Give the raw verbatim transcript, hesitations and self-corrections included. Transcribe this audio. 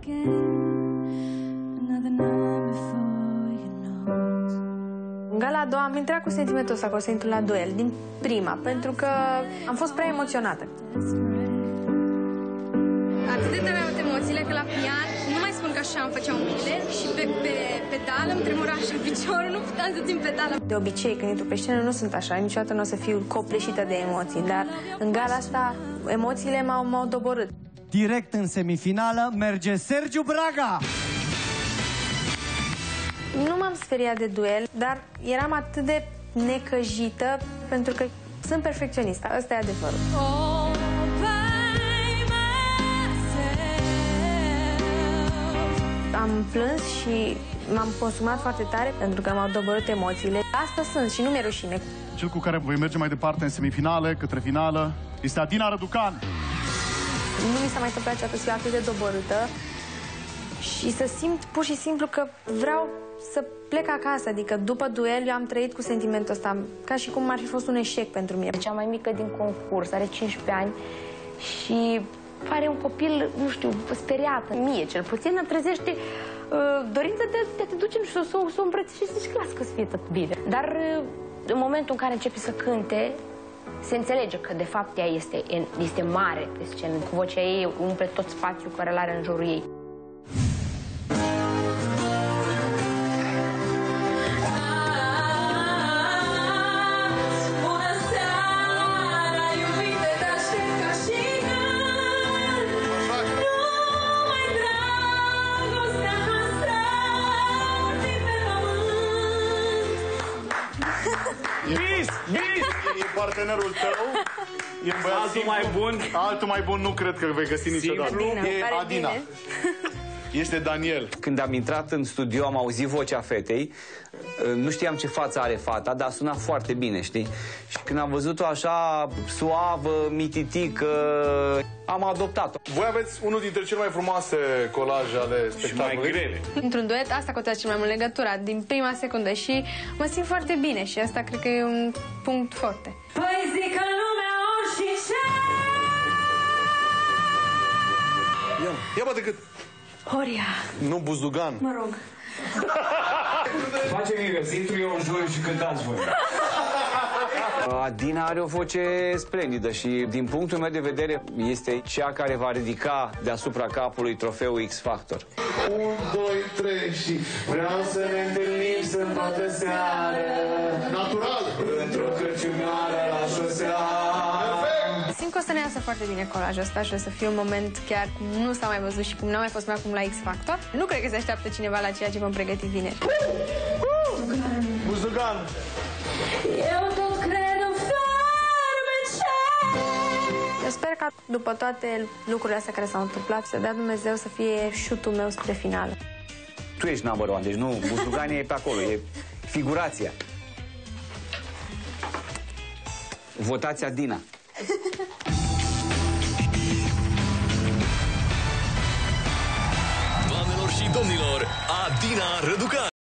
În gala a doua am intrat cu sentimentul ăsta, cu sentimentul la duel, din prima, pentru că am fost prea emoționată. Atât de tare au emoțiile că la pian, nu mai spun că așa îmi făceau mâinile și pe, pe pedală îmi tremura și piciorul, nu puteam să țin pedală. De obicei, când intru pe scenă, nu sunt așa, niciodată nu o să fiu copleșită de emoții, dar în gala asta emoțiile m-au doborât. Direct în semifinală merge Sergiu Braga! Nu m-am speriat de duel, dar eram atât de necăjită pentru că sunt perfecționistă. Ăsta e adevărul. Am plâns și m-am consumat foarte tare pentru că m-au doborât emoțiile. Asta sunt și nu mi-e rușine. Cel cu care voi merge mai departe în semifinale, către finală, este Adina Răducan. Nu mi s-a mai întâmplat niciodată să fiu atât de doborâtă și să simt pur și simplu că vreau să plec acasă. Adică după duel eu am trăit cu sentimentul ăsta, ca și cum ar fi fost un eșec pentru mine. Cea mai mică din concurs are cincisprezece ani și pare un copil, nu știu, speriată. Mie, cel puțin, îmi trezește uh, dorința de, de a te duce, nu știu, să, să o îmbrățișezi și zici, lasă că să fie tot bine. Dar uh, în momentul în care începe să cânte, se înțelege că, de fapt, ea este, este mare pe scenă. Cu vocea ei umple tot spațiul care îl are în jurul ei. Bis! Bis! E partenerul tău. E altul mai bun. Altul mai bun nu cred că vei găsi niciodată. Adina, e Adina. Este Daniel. Când am intrat în studio, am auzit vocea fetei. Nu știam ce față are fata, dar suna foarte bine, știi? Și când am văzut-o așa suavă, mititică, am adoptat-o. Voi aveți unul dintre cele mai frumoase colaje ale spectacolului. Și mai grele. Într-un duet, asta contează cel mai mult, legătura, din prima secundă și mă simt foarte bine și asta cred că e un punct foarte. Păi zic că lumea orice. Ia, ia bă decât. Horia. Nu Buzdugan. Mă rog. Facem invers, intru eu în jur și cântați voi. Adina are o voce splendidă și, din punctul meu de vedere, este cea care va ridica deasupra capului trofeul X Factor. unu, doi, trei și vreau să ne întâlnim sâmbătă seară. Natural. Într-o cărciumioară la șosea. Simt că o să ne iasă foarte bine colajul ăsta și o să fie un moment chiar cum nu s-a mai văzut și cum n-a mai fost până acum la X Factor. Nu cred că se așteaptă cineva la ceea ce vom pregăti vineri. Buzdugan. Eu tot cred în farmece. Eu sper că după toate lucrurile astea care s-au întâmplat, să dea Dumnezeu să fie șutul meu spre finală. Tu ești number one, deci nu, Buzdugan e pe acolo, e figurația. Votați Adina. Doamnelor și domnilor, Adina Răducan.